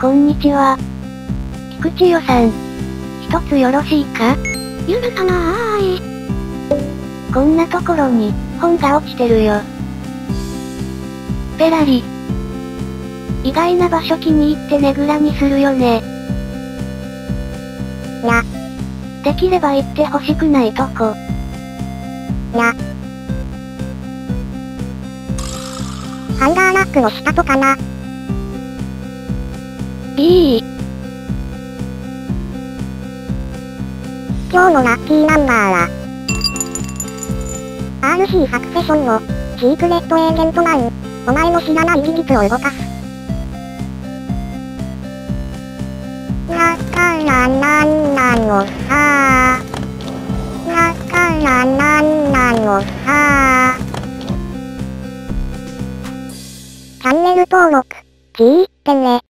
こんにちは。菊池代さん。一つよろしいか？ 許さなーい。 こんなところに、本が落ちてるよ。ペラリ。意外な場所気に入ってねぐらにするよね。できれば行ってほしくないとこ。 ハンガーラックの下とかな。 いい。 今日のラッキーナンバーは、RC サクセションの、シークレットエージェントマン。お前の知らない技術を動かす。だからなんなのさー。だからなんなのさー。チャンネル登録、聞いてね。